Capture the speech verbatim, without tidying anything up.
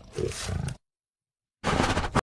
สวัสดีครับ